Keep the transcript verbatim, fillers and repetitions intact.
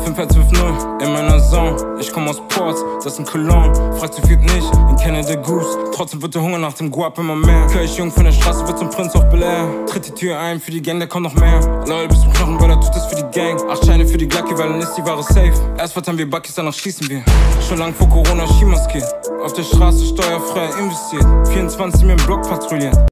fünf eins fünf null in meiner Zone. Ich komm aus Ports, das in Cologne. Fragt zu viel nicht, ihn kenne der Goose. Trotzdem wird der Hunger nach dem Guap immer mehr. Kirchjung von der Straße wird zum Prinz auf Bel Air. Tritt die Tür ein, für die Gang, da kommt noch mehr. Loyal bis zum Knochen, weil er tut das für die Gang. Acht Scheine für die Glocke, weil dann ist die Ware safe. Erst verteilen wir Buckys, danach schießen wir. Schon lang vor Corona Ski maskiert. Auf der Straße steuerfrei investiert. vierundzwanzig mir im Block patrouilliert.